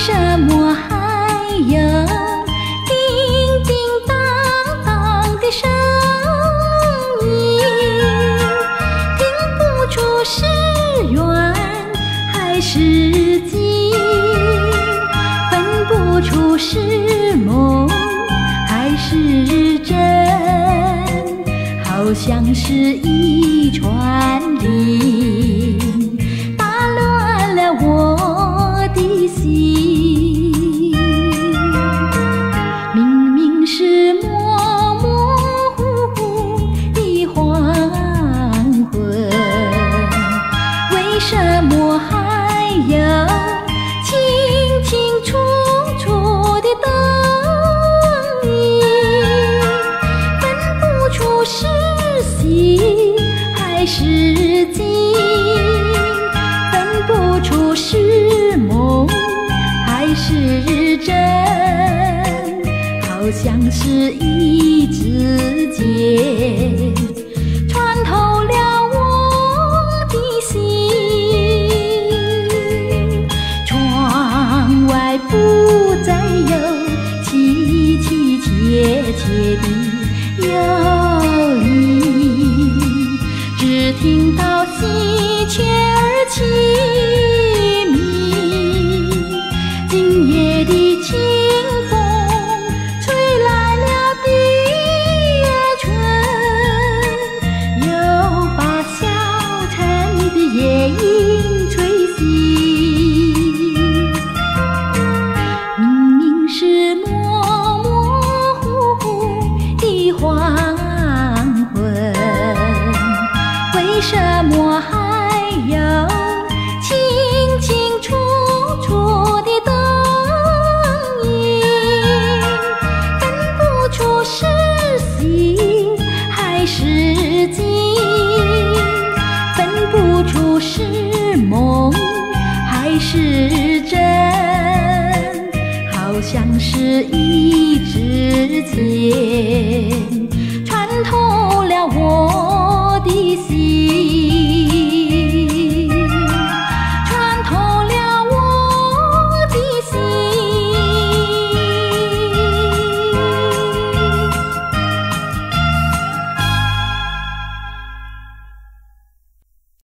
什么还有叮叮当当的声音？听不出是缘还是境，分不出是梦还是真，好像是一串铃，打乱了我的心。明明是模模糊糊的黄昏，为什么还有清清楚楚的灯影？分不出是喜还是惊，分不出是梦还是真，好像是一支箭穿透了我的心。窗外不再有凄凄切切的幽灵，只听到喜鹊儿齐鸣。今夜的清风吹来了第二春，又把小城的夜莺吹醒。明明是模模糊糊的黄昏，为什么还有清清楚楚的灯影？分不出是喜还是惊，分不出是梦还是真，好像是一支箭穿透了我